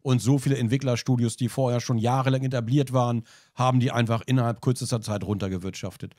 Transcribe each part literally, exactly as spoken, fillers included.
Und so viele Entwicklerstudios, die vorher schon jahrelang etabliert waren, haben die einfach innerhalb kürzester Zeit runtergewirtschaftet.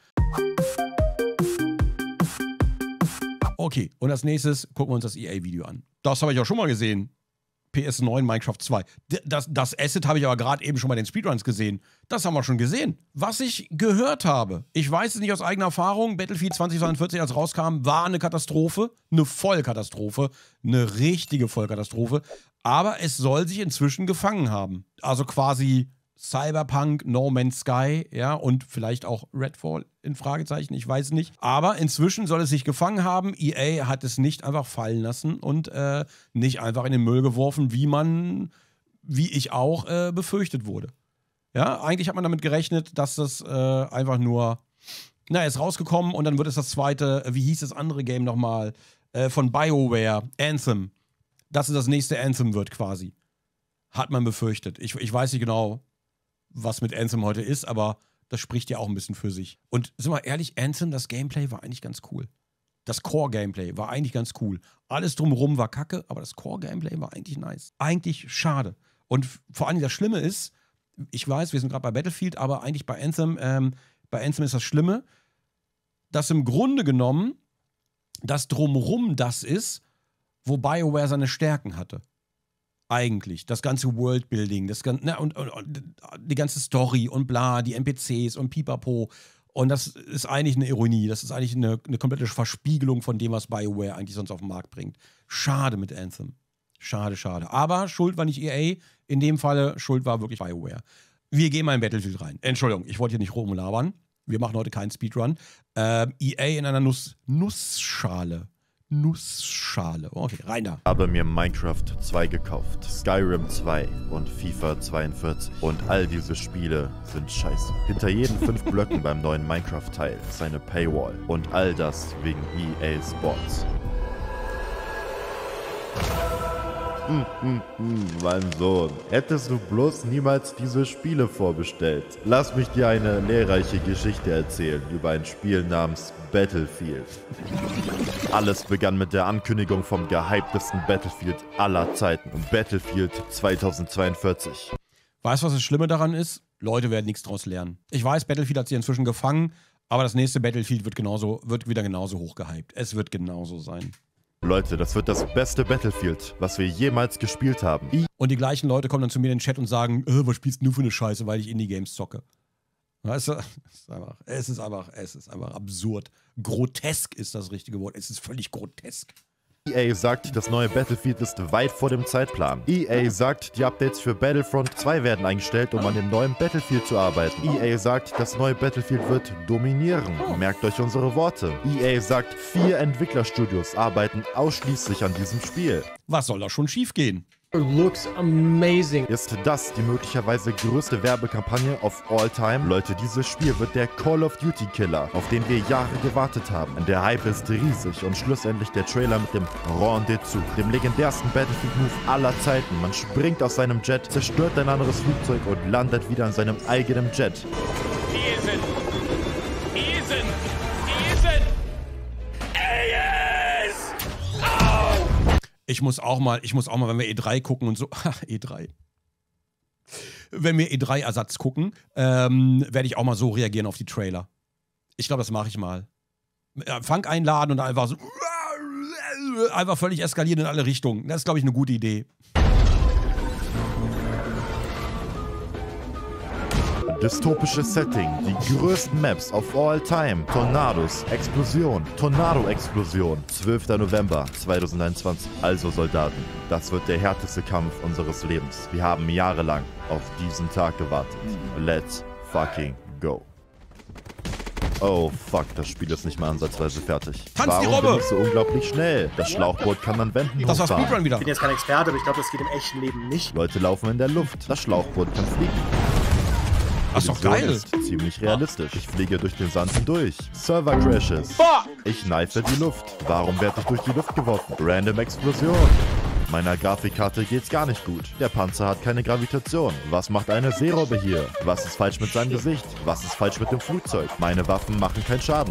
Okay, und als nächstes gucken wir uns das E A-Video an. Das habe ich auch schon mal gesehen. P S neun Minecraft zwei. Das, das Asset habe ich aber gerade eben schon bei den Speedruns gesehen. Das haben wir schon gesehen. Was ich gehört habe, ich weiß es nicht aus eigener Erfahrung, Battlefield zwanzig zweiundvierzig, als rauskam, war eine Katastrophe. Eine Vollkatastrophe. Eine richtige Vollkatastrophe. Aber es soll sich inzwischen gefangen haben. Also quasi Cyberpunk, No Man's Sky, ja, und vielleicht auch Redfall in Fragezeichen, ich weiß nicht. Aber inzwischen soll es sich gefangen haben. E A hat es nicht einfach fallen lassen und äh, nicht einfach in den Müll geworfen, wie man, wie ich auch, äh, befürchtet wurde. Ja, eigentlich hat man damit gerechnet, dass das äh, einfach nur, na, ist rausgekommen und dann wird es das zweite, wie hieß das andere Game nochmal, äh, von BioWare, Anthem. Dass es das nächste Anthem wird quasi. Hat man befürchtet. Ich, ich weiß nicht genau, was mit Anthem heute ist, aber das spricht ja auch ein bisschen für sich. Und sind wir ehrlich, Anthem, das Gameplay war eigentlich ganz cool. Das Core-Gameplay war eigentlich ganz cool. Alles drumherum war kacke, aber das Core-Gameplay war eigentlich nice. Eigentlich schade. Und vor allem das Schlimme ist, ich weiß, wir sind gerade bei Battlefield, aber eigentlich bei Anthem, ähm, bei Anthem ist das Schlimme, dass im Grunde genommen das drumherum das ist, wo BioWare seine Stärken hatte. Eigentlich. Das ganze Worldbuilding, das ganze, ne, und, und, und die ganze Story und bla, die N P Cs und pipapo. Und das ist eigentlich eine Ironie. Das ist eigentlich eine, eine komplette Verspiegelung von dem, was BioWare eigentlich sonst auf den Markt bringt. Schade mit Anthem. Schade, schade. Aber Schuld war nicht E A. In dem Falle, Schuld war wirklich BioWare. Wir gehen mal in Battlefield rein. Entschuldigung, ich wollte hier nicht rumlabern. Wir machen heute keinen Speedrun. Ähm, E A in einer Nuss, Nussschale. Nussschale. Okay, rein da. Ich habe mir Minecraft zwei gekauft, Skyrim zwei und FIFA zweiundvierzig. Und all diese Spiele sind scheiße. Hinter jeden fünf Blöcken beim neuen Minecraft-Teil ist eine Paywall. Und all das wegen E A Sports. Hm, hm, hm, mein Sohn, hättest du bloß niemals diese Spiele vorbestellt. Lass mich dir eine lehrreiche Geschichte erzählen über ein Spiel namens Battlefield. Alles begann mit der Ankündigung vom gehyptesten Battlefield aller Zeiten, Battlefield zweitausendzweiundvierzig. Weißt du, was das Schlimme daran ist? Leute werden nichts draus lernen. Ich weiß, Battlefield hat sich inzwischen gefangen, aber das nächste Battlefield wird, genauso, wird wieder genauso hoch gehypt. Es wird genauso sein. Leute, das wird das beste Battlefield, was wir jemals gespielt haben. Und die gleichen Leute kommen dann zu mir in den Chat und sagen, äh, was spielst du für eine Scheiße, weil ich Indie-Games zocke. Weißt du, es ist, einfach, es, ist einfach, es ist einfach absurd. Grotesk ist das richtige Wort. Es ist völlig grotesk. E A sagt, das neue Battlefield ist weit vor dem Zeitplan. E A sagt, die Updates für Battlefront zwei werden eingestellt, um an dem neuen Battlefield zu arbeiten. E A sagt, das neue Battlefield wird dominieren. Merkt euch unsere Worte. E A sagt, vier Entwicklerstudios arbeiten ausschließlich an diesem Spiel. Was soll da schon schiefgehen? Looks amazing. Ist das die möglicherweise größte Werbekampagne of all time? Leute, dieses Spiel wird der Call of Duty Killer, auf den wir Jahre gewartet haben. Der Hype ist riesig und schlussendlich der Trailer mit dem Rendezvous, dem legendärsten Battlefield-Move aller Zeiten. Man springt aus seinem Jet, zerstört ein anderes Flugzeug und landet wieder in seinem eigenen Jet. Ethan! Ethan! Ethan! Ich muss auch mal, ich muss auch mal, wenn wir E drei gucken und so, E drei. Wenn wir E drei Ersatz gucken, ähm, werde ich auch mal so reagieren auf die Trailer. Ich glaube, das mache ich mal. Funk einladen und einfach so, einfach völlig eskalieren in alle Richtungen. Das ist, glaube ich, eine gute Idee. Dystopisches Setting, die größten Maps of all time, Tornados, Explosion, Tornado-Explosion, zwölfter November zweitausendeinundzwanzig. Also Soldaten, das wird der härteste Kampf unseres Lebens. Wir haben jahrelang auf diesen Tag gewartet. Let's fucking go. Oh fuck, das Spiel ist nicht mal ansatzweise fertig. Tanz Warum die Robbe! bin ich so unglaublich schnell? Das Schlauchboot kann man wenden. Das war hochfahren. Speedrun wieder. Ich bin jetzt kein Experte, aber ich glaube, das geht im echten Leben nicht. Leute laufen in der Luft. Das Schlauchboot kann fliegen. Das ist doch So geil. ist ziemlich realistisch. Ich fliege durch den Sand hindurch. Server Crashes. Ich kneife die Luft. Warum werde ich durch die Luft geworfen? Random Explosion. Meiner Grafikkarte geht's gar nicht gut. Der Panzer hat keine Gravitation. Was macht eine Seerobbe hier? Was ist falsch mit seinem Gesicht? Was ist falsch mit dem Flugzeug? Meine Waffen machen keinen Schaden.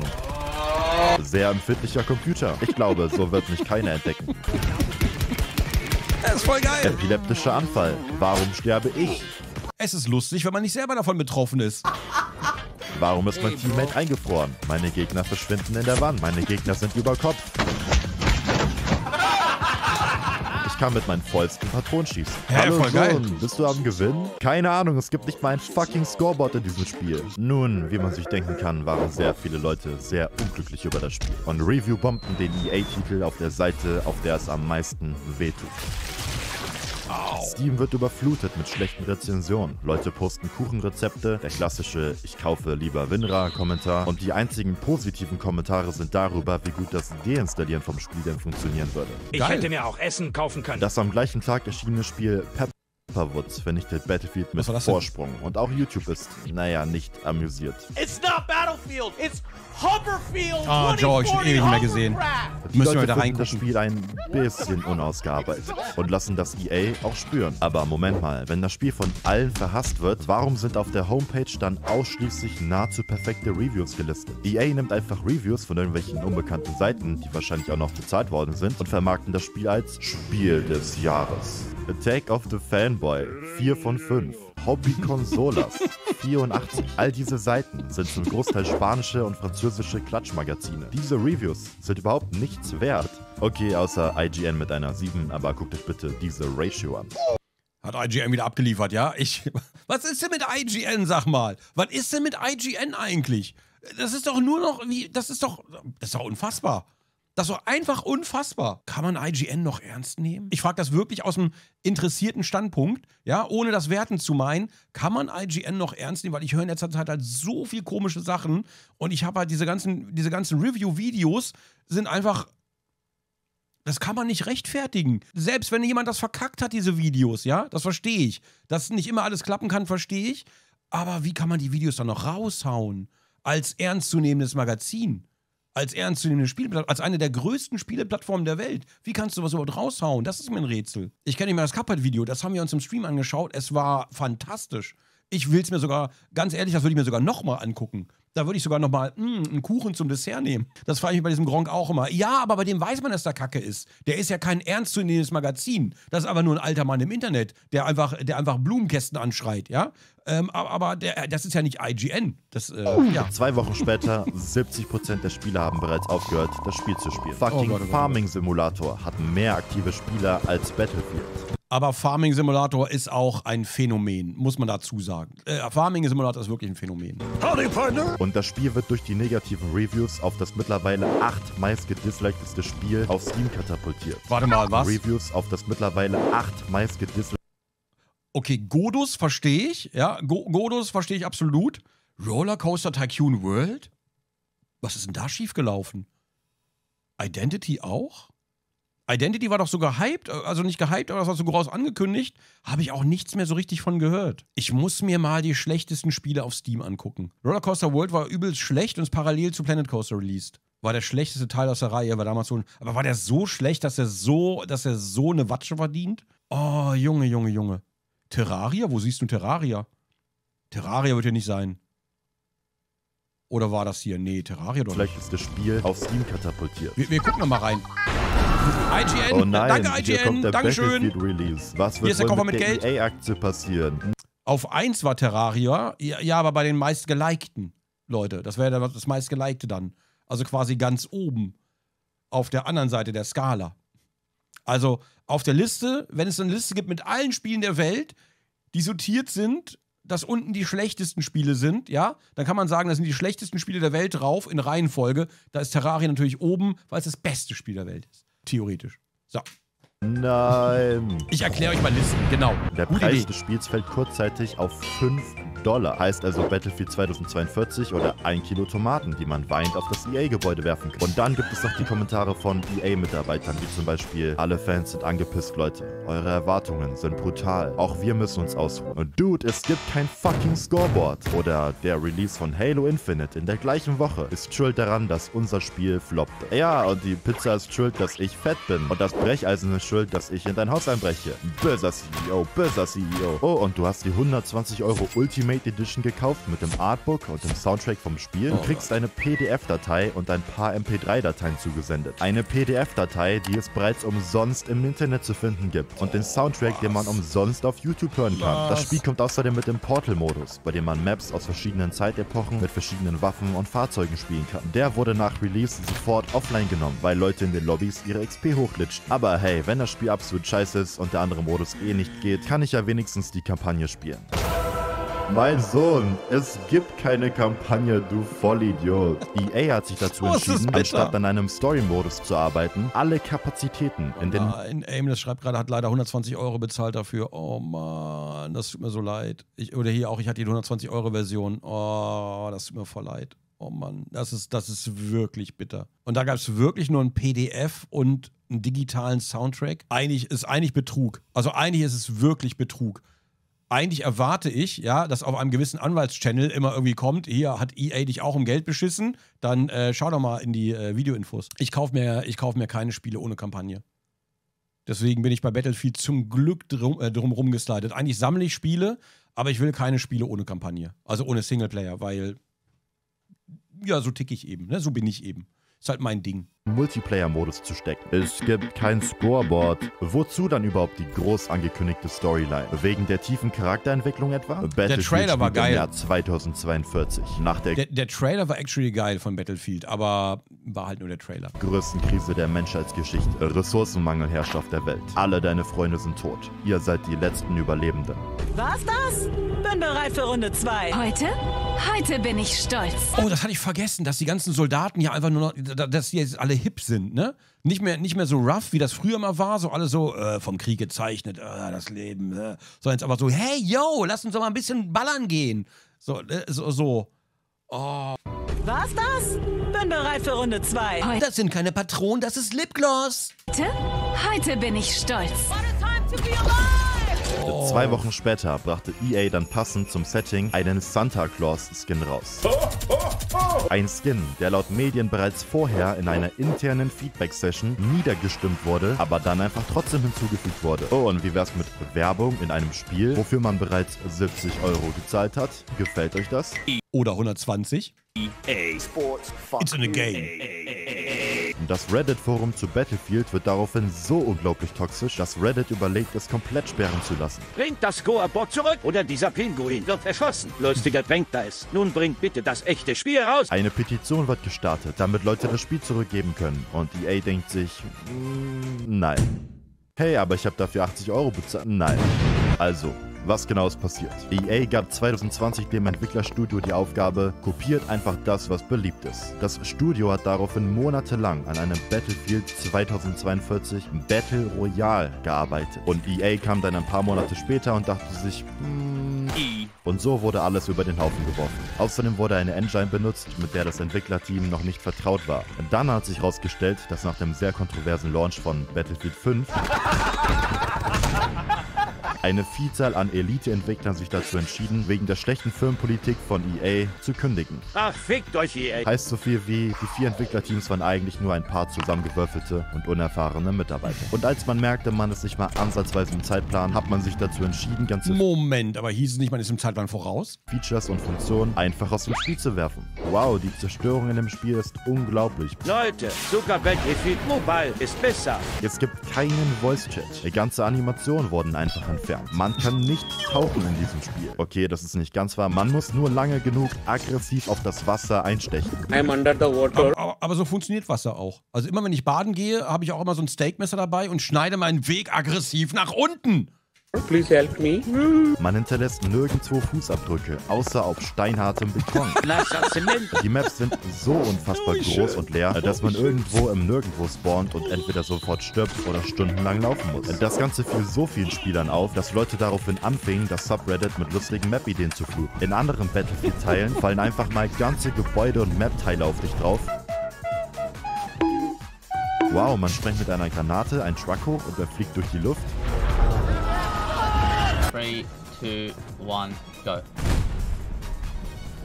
Sehr empfindlicher Computer. Ich glaube, so wird mich keiner entdecken. Das ist voll geil. Epileptischer Anfall. Warum sterbe ich? Es ist lustig, wenn man nicht selber davon betroffen ist. Warum ist mein Teammate eingefroren? Meine Gegner verschwinden in der Wand. Meine Gegner sind über Kopf. Ich kann mit meinen vollsten Patronen schießen. Ja, Hallo voll geil. Sohn, bist du am Gewinn? Keine Ahnung, es gibt nicht mal ein fucking Scoreboard in diesem Spiel. Nun, wie man sich denken kann, waren sehr viele Leute sehr unglücklich über das Spiel. Und Review bombten den E A-Titel auf der Seite, auf der es am meisten wehtut. Steam wird überflutet mit schlechten Rezensionen. Leute posten Kuchenrezepte, der klassische "Ich kaufe lieber WinRAR"-Kommentar und die einzigen positiven Kommentare sind darüber, wie gut das Deinstallieren vom Spiel denn funktionieren würde. Ich Geil. hätte mir auch Essen kaufen können. Das am gleichen Tag erschienene Spiel Pepperwoods vernichtet Battlefield mit Was war das denn? Vorsprung und auch YouTube ist, naja, nicht amüsiert. It's not Battlefield, it's Hoverfield. Ah, George, schon ewig nicht mehr gesehen. Die Müssen wir Leute da finden das reingucken. Spiel ein bisschen unausgearbeitet und lassen das E A auch spüren. Aber Moment mal, wenn das Spiel von allen verhasst wird, warum sind auf der Homepage dann ausschließlich nahezu perfekte Reviews gelistet? E A nimmt einfach Reviews von irgendwelchen unbekannten Seiten, die wahrscheinlich auch noch bezahlt worden sind, und vermarkten das Spiel als Spiel des Jahres. Attack of the Fanboy, vier von fünf. Hobby Consolas, vierundachtzig. All diese Seiten sind zum Großteil spanische und französische Klatschmagazine. Diese Reviews sind überhaupt nichts wert. Okay, außer I G N mit einer sieben, aber guckt euch bitte diese Ratio an. Hat I G N wieder abgeliefert, ja? Ich. Was ist denn mit I G N, sag mal? Was ist denn mit I G N eigentlich? Das ist doch nur noch wie. Das ist doch. Das ist doch unfassbar. Das ist doch einfach unfassbar. Kann man I G N noch ernst nehmen? Ich frage das wirklich aus einem interessierten Standpunkt, ja, ohne das werten zu meinen. Kann man I G N noch ernst nehmen? Weil ich höre in letzter Zeit halt so viel komische Sachen und ich habe halt diese ganzen, diese ganzen Review-Videos sind einfach. Das kann man nicht rechtfertigen. Selbst wenn jemand das verkackt hat, diese Videos, ja, das verstehe ich. Dass nicht immer alles klappen kann, verstehe ich. Aber wie kann man die Videos dann noch raushauen? Als ernstzunehmendes Magazin. Als ernstzunehmende Spieleplattform, als eine der größten Spieleplattformen der Welt. Wie kannst du was überhaupt raushauen? Das ist mir ein Rätsel. Ich kenne nicht mehr das Cuphead-Video, das haben wir uns im Stream angeschaut. Es war fantastisch. Ich will es mir sogar, ganz ehrlich, das würde ich mir sogar nochmal angucken. Da würde ich sogar nochmal einen Kuchen zum Dessert nehmen. Das frage ich mich bei diesem Gronk auch immer. Ja, aber bei dem weiß man, dass der Kacke ist. Der ist ja kein ernstzunehmendes Magazin. Das ist aber nur ein alter Mann im Internet, der einfach, der einfach Blumenkästen anschreit, ja? Ähm, aber aber der, das ist ja nicht I G N. Das, äh, ja. Zwei Wochen später, siebzig Prozent der Spieler haben bereits aufgehört, das Spiel zu spielen. Fucking Oh Gott, oh Gott. Farming Simulator hat mehr aktive Spieler als Battlefield. Aber Farming Simulator ist auch ein Phänomen, muss man dazu sagen. Äh, Farming Simulator ist wirklich ein Phänomen. Und das Spiel wird durch die negativen Reviews auf das mittlerweile acht meist gedislikedeste Spiel auf Steam katapultiert. Warte mal, was? Reviews auf das mittlerweile acht meist gedisliked. Okay, Godus verstehe ich, ja, Go Godus verstehe ich absolut. Rollercoaster Tycoon World? Was ist denn da schiefgelaufen? Identity auch? Identity war doch so gehypt, also nicht gehypt, aber das war so groß angekündigt. Habe ich auch nichts mehr so richtig von gehört. Ich muss mir mal die schlechtesten Spiele auf Steam angucken. Rollercoaster World war übelst schlecht und ist parallel zu Planet Coaster released. War der schlechteste Teil aus der Reihe, war damals so. Aber war der so schlecht, dass er so, dass er so eine Watsche verdient? Oh, Junge, Junge, Junge. Terraria? Wo siehst du Terraria? Terraria wird hier nicht sein. Oder war das hier? Nee, Terraria doch nicht. Vielleicht ist das Spiel auf Steam katapultiert. Wir, wir gucken noch mal rein. I G N, Oh nein, danke I G hier kommt N, der Dankeschön. Battlefield Release. Was Hier ist wird der wohl Koffer mit mit der Geld. E A-Aktie passieren? Auf eins war Terraria, ja, ja, aber bei den meistgelikten, Leute. Das wäre dann das meistgelikte dann. Also quasi ganz oben. Auf der anderen Seite der Skala. Also auf der Liste, wenn es eine Liste gibt mit allen Spielen der Welt, die sortiert sind, dass unten die schlechtesten Spiele sind, ja, dann kann man sagen, das sind die schlechtesten Spiele der Welt drauf in Reihenfolge. Da ist Terraria natürlich oben, weil es das beste Spiel der Welt ist. Theoretisch. So. Nein. Ich erkläre euch mal Listen, genau. Der Gute Preis Idee. des Spiels fällt kurzzeitig auf fünf Dollar. Heißt also Battlefield zweitausendzweiundvierzig oder ein Kilo Tomaten, die man weinend auf das E A-Gebäude werfen kann. Und dann gibt es noch die Kommentare von E A-Mitarbeitern, wie zum Beispiel: Alle Fans sind angepisst, Leute. Eure Erwartungen sind brutal. Auch wir müssen uns ausruhen. Und Dude, es gibt kein fucking Scoreboard. Oder der Release von Halo Infinite in der gleichen Woche ist schuld daran, dass unser Spiel floppte. Ja, und die Pizza ist schuld, dass ich fett bin. Und das Brecheisen ist schuld, dass ich in dein Haus einbreche. Böser C E O, böser C E O. Oh, und du hast die hundertzwanzig Euro Ultimate Ultimate Edition gekauft mit dem Artbook und dem Soundtrack vom Spiel und kriegst eine P D F-Datei und ein paar M P drei Dateien zugesendet. Eine P D F-Datei, die es bereits umsonst im Internet zu finden gibt und den Soundtrack, den man umsonst auf YouTube hören kann. Das Spiel kommt außerdem mit dem Portal-Modus, bei dem man Maps aus verschiedenen Zeitepochen mit verschiedenen Waffen und Fahrzeugen spielen kann. Der wurde nach Release sofort offline genommen, weil Leute in den Lobbys ihre X P hochglitschten. Aber hey, wenn das Spiel absolut scheiße ist und der andere Modus eh nicht geht, kann ich ja wenigstens die Kampagne spielen. Mein Sohn, es gibt keine Kampagne, du Vollidiot. E A hat sich dazu Oh, entschieden, anstatt an einem Story-Modus zu arbeiten, alle Kapazitäten in den... Nein, Aim, das schreibt gerade, hat leider hundertzwanzig Euro bezahlt dafür. Oh Mann, das tut mir so leid. Ich, oder hier auch, ich hatte die hundertzwanzig Euro Version. Oh, das tut mir voll leid. Oh Mann, das ist, das ist wirklich bitter. Und da gab es wirklich nur ein P D F und einen digitalen Soundtrack. Eigentlich ist eigentlich Betrug. Also eigentlich ist es wirklich Betrug. Eigentlich erwarte ich, ja, dass auf einem gewissen Anwaltschannel immer irgendwie kommt, hier hat E A dich auch um Geld beschissen, dann äh, schau doch mal in die äh, Videoinfos. Ich kaufe mir, ich kauf mir keine Spiele ohne Kampagne. Deswegen bin ich bei Battlefield zum Glück drum, äh, drumherum geslidet. Eigentlich sammle ich Spiele, aber ich will keine Spiele ohne Kampagne. Also ohne Singleplayer, weil ja, so tick ich eben, ne? So bin ich eben. Ist halt mein Ding. Multiplayer-Modus zu stecken. Es gibt kein Scoreboard. Wozu dann überhaupt die groß angekündigte Storyline? Wegen der tiefen Charakterentwicklung etwa? Battlefield Trailer war spielt geil. Im Jahr zweitausendzweiundvierzig. Nach der, Der, der Trailer war actually geil von Battlefield, aber war halt nur der Trailer. größten Krise der Menschheitsgeschichte. Ressourcenmangel herrscht auf der Welt. Alle deine Freunde sind tot. Ihr seid die letzten Überlebenden. War's das? Bin bereit für Runde zwei. Heute? Heute bin ich stolz. Oh, das hatte ich vergessen, dass die ganzen Soldaten ja einfach nur noch, dass die jetzt alle hip sind, ne? Nicht mehr, nicht mehr so rough, wie das früher mal war, so alle so äh, vom Krieg gezeichnet, äh, das Leben, äh, sondern jetzt aber so, hey, yo, lass uns doch mal ein bisschen ballern gehen. So, äh, so, so. Oh. War's das? Bin bereit für Runde zwei. Heute? Das sind keine Patronen, das ist Lipgloss. Heute bin ich stolz. Oh. Zwei Wochen später brachte E A dann passend zum Setting einen Santa Claus Skin raus. Ein Skin, der laut Medien bereits vorher in einer internen Feedback-Session niedergestimmt wurde, aber dann einfach trotzdem hinzugefügt wurde. Oh, und wie wär's mit Werbung in einem Spiel, wofür man bereits siebzig Euro gezahlt hat? Gefällt euch das? Oder hundertzwanzig. It's in a game. Das Reddit-Forum zu Battlefield wird daraufhin so unglaublich toxisch, dass Reddit überlegt, es komplett sperren zu lassen. Bringt das Scoreboard zurück oder dieser Pinguin wird erschossen. Lustiger Drängt da ist. Nun bringt bitte das echte Spiel raus. Eine Petition wird gestartet, damit Leute das Spiel zurückgeben können. Und E A denkt sich, mm, nein. Hey, aber ich habe dafür achtzig Euro bezahlt. Nein. Also, was genau ist passiert? E A gab zwanzig zwanzig dem Entwicklerstudio die Aufgabe, kopiert einfach das, was beliebt ist. Das Studio hat daraufhin monatelang an einem Battlefield zweitausendzweiundvierzig Battle Royale gearbeitet. Und E A kam dann ein paar Monate später und dachte sich, hm, und so wurde alles über den Haufen geworfen. Außerdem wurde eine Engine benutzt, mit der das Entwicklerteam noch nicht vertraut war. Und dann hat sich herausgestellt, dass nach dem sehr kontroversen Launch von Battlefield fünf eine Vielzahl an Elite-Entwicklern sich dazu entschieden, wegen der schlechten Firmenpolitik von E A zu kündigen. Ach, fickt euch, E A. Heißt so viel wie, die vier Entwicklerteams waren eigentlich nur ein paar zusammengewürfelte und unerfahrene Mitarbeiter. Und als man merkte, man ist nicht mal ansatzweise im Zeitplan, hat man sich dazu entschieden, ganze Moment, aber hieß es nicht, man ist im Zeitplan voraus? Features und Funktionen einfach aus dem Spiel zu werfen. Wow, die Zerstörung in dem Spiel ist unglaublich. Leute, sogar Battlefield Mobile ist besser. Es gibt keinen Voice-Chat. Die ganze Animationen wurden einfach entfernt. Man kann nicht tauchen in diesem Spiel. Okay, das ist nicht ganz wahr. Man muss nur lange genug aggressiv auf das Wasser einstechen. I'm under the water. Aber, aber, aber so funktioniert Wasser auch. Also immer wenn ich baden gehe, habe ich auch immer so ein Steakmesser dabei und schneide meinen Weg aggressiv nach unten. Please help me. Man hinterlässt nirgendwo Fußabdrücke, außer auf steinhartem Beton. Nasser Zement. Die Maps sind so unfassbar groß und leer, dass man irgendwo im Nirgendwo spawnt und entweder sofort stirbt oder stundenlang laufen muss. Das Ganze fiel so vielen Spielern auf, dass Leute daraufhin anfingen, das Subreddit mit lustigen Map-Ideen zu fluten. In anderen Battlefield-Teilen fallen einfach mal ganze Gebäude und Map-Teile auf dich drauf. Wow, man sprengt mit einer Granate einen Truck hoch und er fliegt durch die Luft. three, two, one, go.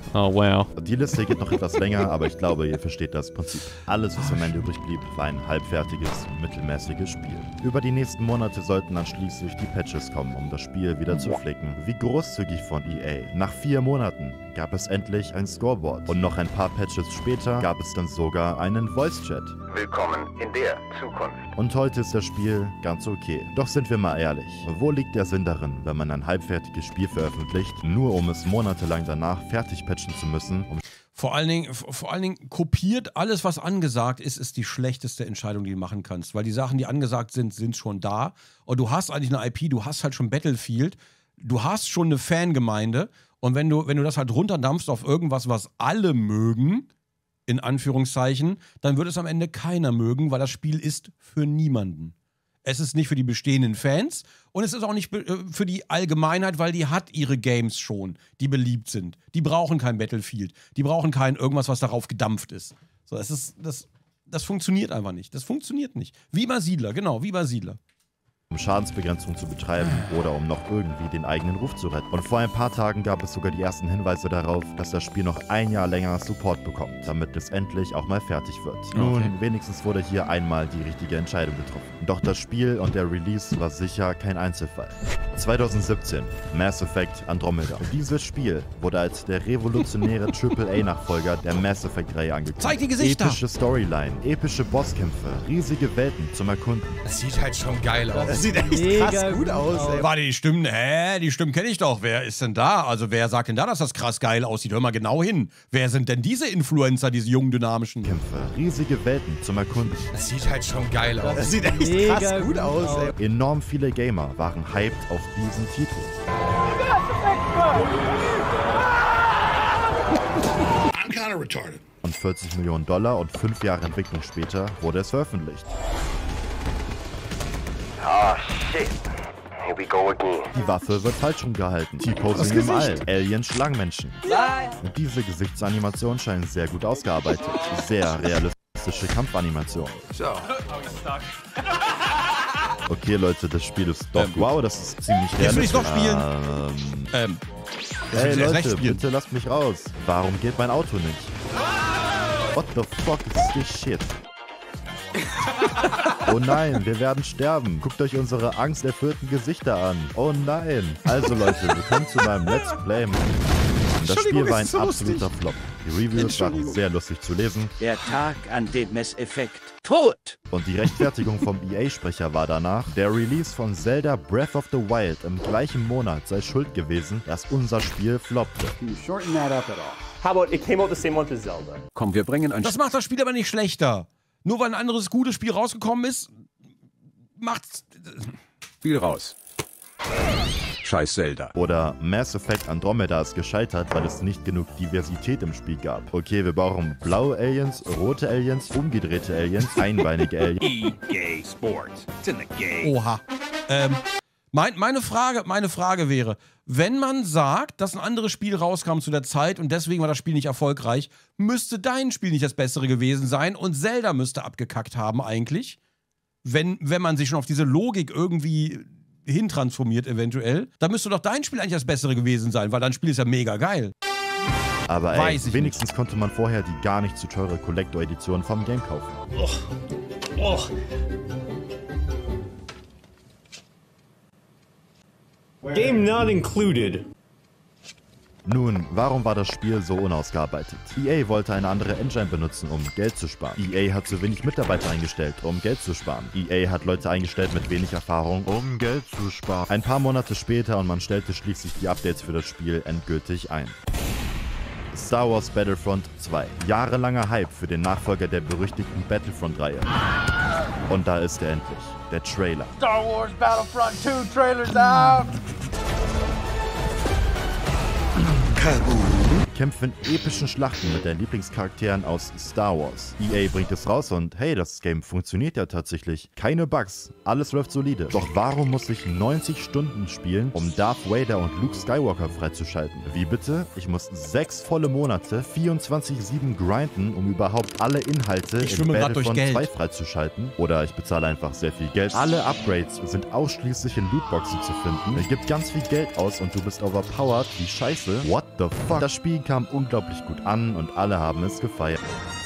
Oh, wow. Die Liste geht noch etwas länger, aber ich glaube, ihr versteht das Prinzip. Alles, was am Ende übrig blieb, war ein halbfertiges, mittelmäßiges Spiel. Über die nächsten Monate sollten dann schließlich die Patches kommen, um das Spiel wieder zu flicken. Wie großzügig von E A. Nach vier Monaten gab es endlich ein Scoreboard. Und noch ein paar Patches später gab es dann sogar einen Voice-Chat. Willkommen in der Zukunft. Und heute ist das Spiel ganz okay. Doch sind wir mal ehrlich, wo liegt der Sinn darin, wenn man ein halbfertiges Spiel veröffentlicht, nur um es monatelang danach fertig patchen zu müssen? Um vor allen Dingen, vor allen Dingen kopiert alles, was angesagt ist, ist die schlechteste Entscheidung, die du machen kannst. Weil die Sachen, die angesagt sind, sind schon da. Und du hast eigentlich eine I P, du hast halt schon Battlefield, du hast schon eine Fangemeinde. Und wenn du, wenn du das halt runterdampfst auf irgendwas, was alle mögen, in Anführungszeichen, dann wird es am Ende keiner mögen, weil das Spiel ist für niemanden. Es ist nicht für die bestehenden Fans und es ist auch nicht für die Allgemeinheit, weil die hat ihre Games schon, die beliebt sind. Die brauchen kein Battlefield, die brauchen kein irgendwas, was darauf gedampft ist. So, es ist das, das funktioniert einfach nicht. Das funktioniert nicht. Wie bei Siedler, genau, wie bei Siedler. um Schadensbegrenzung zu betreiben oder um noch irgendwie den eigenen Ruf zu retten. Und vor ein paar Tagen gab es sogar die ersten Hinweise darauf, dass das Spiel noch ein Jahr länger Support bekommt, damit es endlich auch mal fertig wird. Okay. Nun, wenigstens wurde hier einmal die richtige Entscheidung getroffen. Doch das Spiel und der Release war sicher kein Einzelfall. zweitausendsiebzehn, Mass Effect Andromeda. Dieses Spiel wurde als der revolutionäre Triple A-Nachfolger der Mass Effect-Reihe angekündigt. Zeig die Gesichter! Epische Storyline, epische Bosskämpfe, riesige Welten zum Erkunden. Das sieht halt schon geil aus. Das sieht echt Mega krass gut aus, ey. Warte, die Stimmen, hä? Die Stimmen kenne ich doch. Wer ist denn da? Also wer sagt denn da, dass das krass geil aussieht? Hör mal genau hin. Wer sind denn diese Influencer, diese jungen, dynamischen? Kämpfe, riesige Welten zum Erkunden. Das sieht halt schon geil aus. Das sieht echt Mega krass gut aus, ey. Enorm viele Gamer waren hyped auf diesen Titel. I'm kind of retarded. Und vierzig Millionen Dollar und fünf Jahre Entwicklung später wurde es veröffentlicht. Ah, shit. Here we go again. Die Waffe wird falsch rumgehalten. T-Posing im All. Alien Schlangenmenschen. Und diese Gesichtsanimationen scheinen sehr gut ausgearbeitet. Sehr realistische Kampfanimationen. So. Okay, Leute, das Spiel ist doch... Ähm, wow, das ist ziemlich realistisch. Jetzt will ich doch spielen. Ähm... ähm hey, Leute, bitte lasst mich raus. Warum geht mein Auto nicht? What the fuck is this shit? Oh nein, wir werden sterben. Guckt euch unsere angsterfüllten Gesichter an. Oh nein. Also Leute, willkommen zu meinem Let's Play. Das Spiel war ein so absoluter lustig. Flop. Die Reviews waren sehr lustig zu lesen. Der Tag, an dem Mass Effect tot. Und die Rechtfertigung vom E A-Sprecher war danach, der Release von Zelda Breath of the Wild im gleichen Monat sei schuld gewesen, dass unser Spiel floppte. How about it came out the same month as Zelda? Komm, wir bringen ein... Das macht das Spiel aber nicht schlechter. Nur weil ein anderes gutes Spiel rausgekommen ist, macht's... Spiel raus. Scheiß Zelda. Oder Mass Effect Andromeda ist gescheitert, weil es nicht genug Diversität im Spiel gab. Okay, wir brauchen blaue Aliens, rote Aliens, umgedrehte Aliens, einbeinige Aliens. E A Sports. It's in the game. Oha. Ähm, mein, meine, Frage, meine Frage wäre, wenn man sagt, dass ein anderes Spiel rauskam zu der Zeit und deswegen war das Spiel nicht erfolgreich, müsste dein Spiel nicht das bessere gewesen sein und Zelda müsste abgekackt haben eigentlich, wenn, wenn man sich schon auf diese Logik irgendwie hintransformiert eventuell, dann müsste doch dein Spiel eigentlich das bessere gewesen sein, weil dein Spiel ist ja mega geil. Aber ey, wenigstens nicht. Konnte man vorher die gar nicht zu teure Collector-Edition vom Game kaufen. Oh. Oh. Game not included. Nun, warum war das Spiel so unausgearbeitet? E A wollte eine andere Engine benutzen, um Geld zu sparen. E A hat zu wenig Mitarbeiter eingestellt, um Geld zu sparen. E A hat Leute eingestellt mit wenig Erfahrung, um Geld zu sparen. Ein paar Monate später und man stellte schließlich die Updates für das Spiel endgültig ein. Star Wars Battlefront zwei. Jahrelanger Hype für den Nachfolger der berüchtigten Battlefront-Reihe. Und da ist er endlich. Der Trailer. Star Wars Battlefront two Trailers out! Kämpfe in epischen Schlachten mit deinen Lieblingscharakteren aus Star Wars. E A bringt es raus und hey, das Game funktioniert ja tatsächlich. Keine Bugs, alles läuft solide. Doch warum muss ich neunzig Stunden spielen, um Darth Vader und Luke Skywalker freizuschalten? Wie bitte? Ich muss sechs volle Monate vierundzwanzig sieben grinden, um überhaupt alle Inhalte in Battlefront zwei freizuschalten? Oder ich bezahle einfach sehr viel Geld. Alle Upgrades sind ausschließlich in Lootboxen zu finden. Es gibt ganz viel Geld aus und du bist overpowered wie Scheiße. What the fuck? Das Spiel kam unglaublich gut an und alle haben es gefeiert.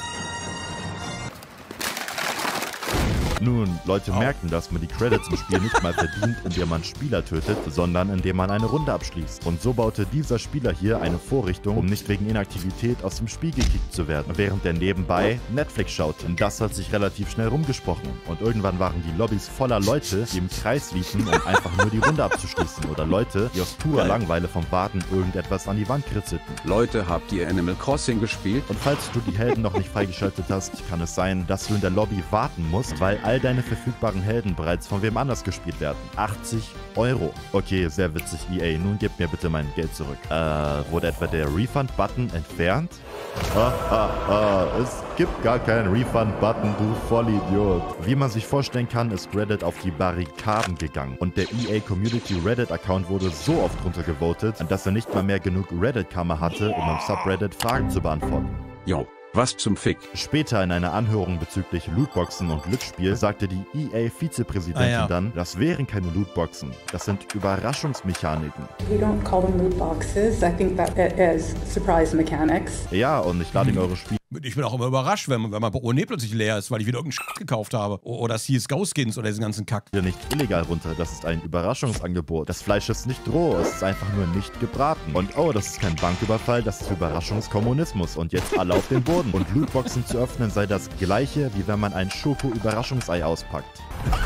Nun, Leute merken, dass man die Credits im Spiel nicht mal verdient, indem man Spieler tötet, sondern indem man eine Runde abschließt. Und so baute dieser Spieler hier eine Vorrichtung, um nicht wegen Inaktivität aus dem Spiel gekickt zu werden, während er nebenbei Netflix schaute. Und das hat sich relativ schnell rumgesprochen. Und irgendwann waren die Lobbys voller Leute, die im Kreis liefen, um einfach nur die Runde abzuschließen. Oder Leute, die aus purer Langeweile vom Warten irgendetwas an die Wand kritzelten. Leute, habt ihr Animal Crossing gespielt? Und falls du die Helden noch nicht freigeschaltet hast, kann es sein, dass du in der Lobby warten musst, weil all deine verfügbaren Helden bereits von wem anders gespielt werden. achtzig Euro. Okay, sehr witzig, E A. Nun gebt mir bitte mein Geld zurück. Äh, wurde etwa der Refund-Button entfernt? Ah, ah, ah, es gibt gar keinen Refund-Button, du Vollidiot. Wie man sich vorstellen kann, ist Reddit auf die Barrikaden gegangen. Und der E A Community Reddit-Account wurde so oft runtergevotet, dass er nicht mal mehr genug Reddit-Kammer hatte, um im Subreddit Fragen zu beantworten. Jo. Was zum Fick? Später in einer Anhörung bezüglich Lootboxen und Glücksspiel sagte die E A-Vizepräsidentin ah, ja. dann, das wären keine Lootboxen, das sind Überraschungsmechaniken. We don't call them lootboxes. I think that it is surprise mechanics. Ja, und ich lade in eure Spiele. Ich bin auch immer überrascht, wenn, wenn mein Portemonnaie plötzlich leer ist, weil ich wieder irgendeinen Shit gekauft habe. Oder C S G O-Skins oder diesen ganzen Kack. Nicht illegal runter, das ist ein Überraschungsangebot. Das Fleisch ist nicht roh, es ist einfach nur nicht gebraten. Und oh, das ist kein Banküberfall, das ist Überraschungskommunismus. Und jetzt alle auf den Boden. Und Lootboxen zu öffnen sei das gleiche, wie wenn man ein Schoko-Überraschungsei auspackt.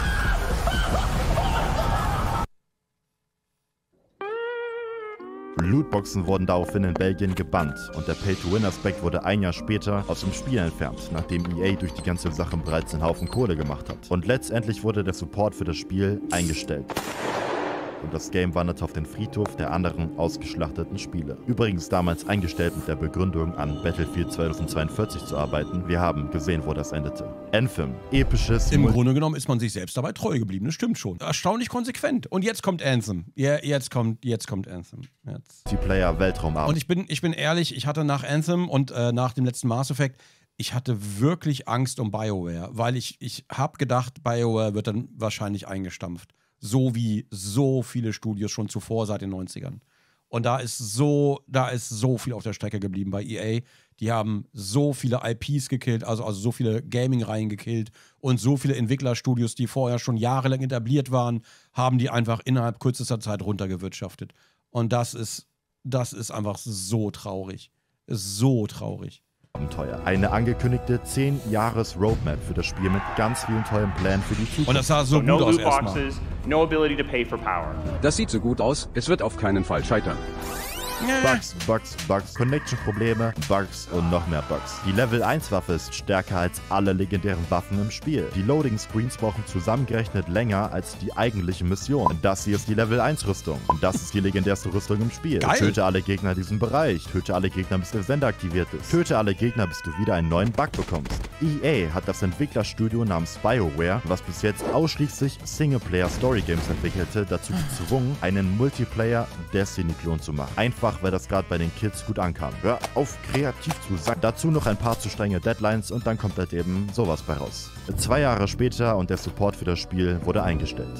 Lootboxen wurden daraufhin in Belgien gebannt und der Pay-to-Win-Aspekt wurde ein Jahr später aus dem Spiel entfernt, nachdem E A durch die ganze Sache bereits einen Haufen Kohle gemacht hat. Und letztendlich wurde der Support für das Spiel eingestellt. Und das Game wanderte auf den Friedhof der anderen ausgeschlachteten Spiele. Übrigens damals eingestellt mit der Begründung, an Battlefield zweitausendzweiundvierzig zu arbeiten. Wir haben gesehen, wo das endete. Anthem. Episches... Im Grunde genommen ist man sich selbst dabei treu geblieben, das stimmt schon. Erstaunlich konsequent. Und jetzt kommt Anthem. Ja, jetzt kommt, jetzt kommt Anthem. Jetzt. Multiplayer Weltraumabend. Und ich bin, ich bin ehrlich, ich hatte nach Anthem und äh, nach dem letzten Mass Effect, ich hatte wirklich Angst um BioWare, weil ich, ich habe gedacht, BioWare wird dann wahrscheinlich eingestampft. So wie so viele Studios schon zuvor seit den neunzigern. Und da ist so, da ist so viel auf der Strecke geblieben bei E A. Die haben so viele I Ps gekillt, also, also so viele Gaming-Reihen gekillt und so viele Entwicklerstudios, die vorher schon jahrelang etabliert waren, haben die einfach innerhalb kürzester Zeit runtergewirtschaftet. Und das ist, das ist einfach so traurig. So traurig. Abenteuer. Eine angekündigte zehn Jahres Roadmap für das Spiel mit ganz vielen tollen Plänen für die Zukunft. Und das sah so, so gut no aus erstmal. No ability to pay for power. Das sieht so gut aus, es wird auf keinen Fall scheitern. Bugs, Bugs, Bugs, Connection-Probleme, Bugs und noch mehr Bugs. Die Level eins Waffe ist stärker als alle legendären Waffen im Spiel. Die Loading-Screens brauchen zusammengerechnet länger als die eigentliche Mission. Und das hier ist die Level eins Rüstung. Und das ist die legendärste Rüstung im Spiel. Geil. Töte alle Gegner in diesem Bereich. Töte alle Gegner, bis der Sender aktiviert ist. Töte alle Gegner, bis du wieder einen neuen Bug bekommst. E A hat das Entwicklerstudio namens BioWare, was bis jetzt ausschließlich Singleplayer-Story-Games entwickelte, dazu gezwungen, einen Multiplayer-Destiny-Klon zu machen. Einfach weil das gerade bei den Kids gut ankam. Hör auf, kreativ zu sein. Dazu noch ein paar zu strenge Deadlines und dann kommt halt eben sowas bei raus. Zwei Jahre später und der Support für das Spiel wurde eingestellt.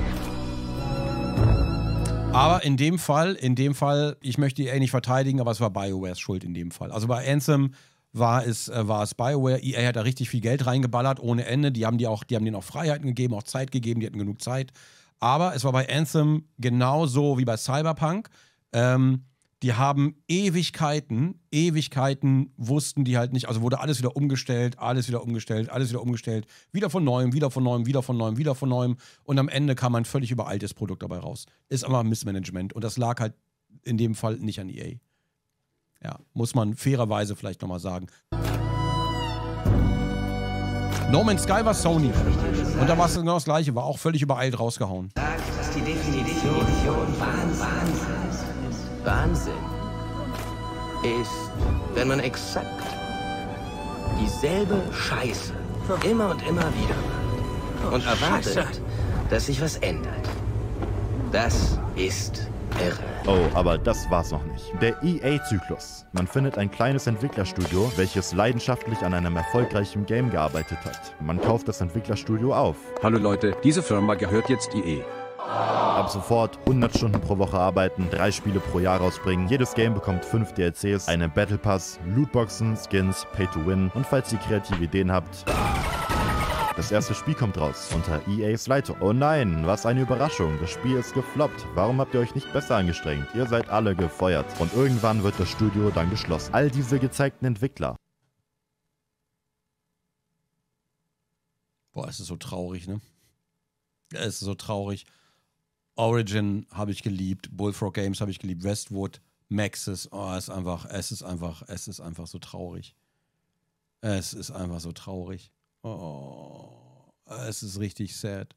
Aber in dem Fall, in dem Fall, ich möchte E A nicht verteidigen, aber es war BioWares Schuld in dem Fall. Also bei Anthem war es, äh, war es BioWare. E A hat da richtig viel Geld reingeballert, ohne Ende. Die haben, die auch, die haben denen auch Freiheiten gegeben, auch Zeit gegeben, die hatten genug Zeit. Aber es war bei Anthem genauso wie bei Cyberpunk. Ähm, Die haben Ewigkeiten, Ewigkeiten wussten die halt nicht, also wurde alles wieder umgestellt, alles wieder umgestellt, alles wieder umgestellt, wieder von Neuem, wieder von Neuem, wieder von Neuem, wieder von Neuem und am Ende kam ein völlig überaltes Produkt dabei raus. Ist aber Missmanagement und das lag halt in dem Fall nicht an E A. Ja, muss man fairerweise vielleicht nochmal sagen. No Man's Sky war Sony und da war es genau das Gleiche, war auch völlig übereilt rausgehauen. Das ist die Definition von Wahnsinn. Wahnsinn ist, wenn man exakt dieselbe Scheiße immer und immer wieder macht und erwartet, dass sich was ändert. Das ist irre. Oh, aber das war's noch nicht. Der E A-Zyklus. Man findet ein kleines Entwicklerstudio, welches leidenschaftlich an einem erfolgreichen Game gearbeitet hat. Man kauft das Entwicklerstudio auf. Hallo Leute, diese Firma gehört jetzt E A. Ab sofort hundert Stunden pro Woche arbeiten, drei Spiele pro Jahr rausbringen. Jedes Game bekommt fünf D L Cs, einen Battle Pass, Lootboxen, Skins, Pay to Win. Und falls ihr kreative Ideen habt, das erste Spiel kommt raus unter E As Leitung. Oh nein, was eine Überraschung. Das Spiel ist gefloppt. Warum habt ihr euch nicht besser angestrengt? Ihr seid alle gefeuert. Und irgendwann wird das Studio dann geschlossen. All diese gezeigten Entwickler. Boah, es ist so traurig, ne? Es ist so traurig. Origin habe ich geliebt, Bullfrog Games habe ich geliebt, Westwood, Maxis, oh, es ist einfach, es ist einfach, es ist einfach so traurig. Es ist einfach so traurig. Oh, es ist richtig sad.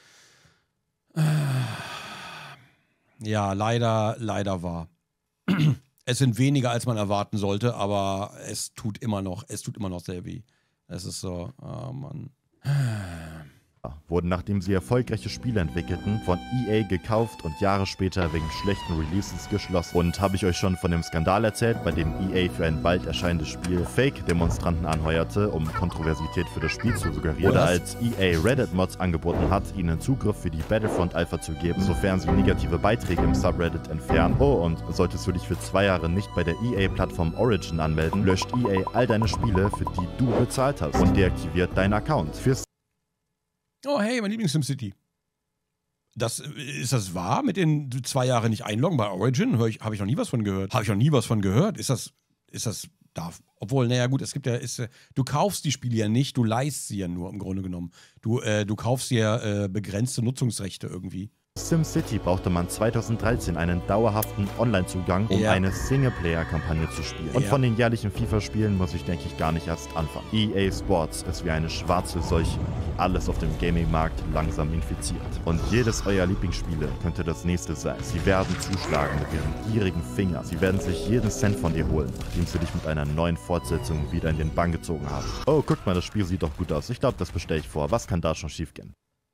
Ja, leider, leider wahr. Es sind weniger, als man erwarten sollte, aber es tut immer noch, es tut immer noch sehr weh. Es ist so, oh Mann. Wurden, nachdem sie erfolgreiche Spiele entwickelten, von E A gekauft und Jahre später wegen schlechten Releases geschlossen. Und habe ich euch schon von dem Skandal erzählt, bei dem E A für ein bald erscheinendes Spiel Fake-Demonstranten anheuerte, um Kontroversität für das Spiel zu suggerieren? Oder als E A Reddit-Mods angeboten hat, ihnen Zugriff für die Battlefront-Alpha zu geben, sofern sie negative Beiträge im Subreddit entfernen. Oh, und solltest du dich für zwei Jahre nicht bei der E A-Plattform Origin anmelden, löscht E A all deine Spiele, für die du bezahlt hast, und deaktiviert deinen Account. Fürs Oh, hey, mein Lieblings-SimCity. Das, ist das wahr mit den zwei Jahren nicht einloggen bei Origin? Ich, habe ich noch nie was von gehört. Habe ich noch nie was von gehört. Ist das, ist das, darf, obwohl, naja gut, es gibt ja, ist, du kaufst die Spiele ja nicht, du leihst sie ja nur im Grunde genommen. Du, äh, du kaufst ja äh, begrenzte Nutzungsrechte irgendwie. SimCity brauchte man zweitausenddreizehn einen dauerhaften Online-Zugang, um ja. eine Singleplayer-Kampagne zu spielen. Und ja. von den jährlichen FIFA-Spielen muss ich, denke ich, gar nicht erst anfangen. E A Sports ist wie eine schwarze Seuche, die alles auf dem Gaming-Markt langsam infiziert. Und jedes eurer Lieblingsspiele könnte das nächste sein. Sie werden zuschlagen mit ihren gierigen Fingern. Sie werden sich jeden Cent von dir holen, nachdem sie dich mit einer neuen Fortsetzung wieder in den Bann gezogen haben. Oh, guck mal, das Spiel sieht doch gut aus. Ich glaube, das bestelle ich vor. Was kann da schon schiefgehen?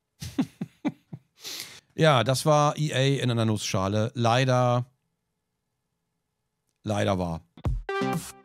Ja, das war E A in einer Nussschale. Leider, leider wahr.